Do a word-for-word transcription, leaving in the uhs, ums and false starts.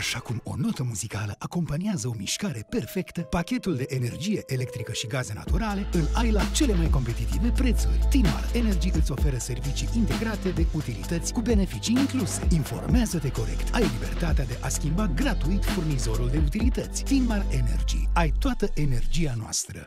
Așa cum o notă muzicală acompaniază o mișcare perfectă, pachetul de energie electrică și gaze naturale îl ai la cele mai competitive prețuri. Tinmar Energy îți oferă servicii integrate de utilități cu beneficii incluse. Informează-te corect. Ai libertatea de a schimba gratuit furnizorul de utilități. Tinmar Energy. Ai toată energia noastră.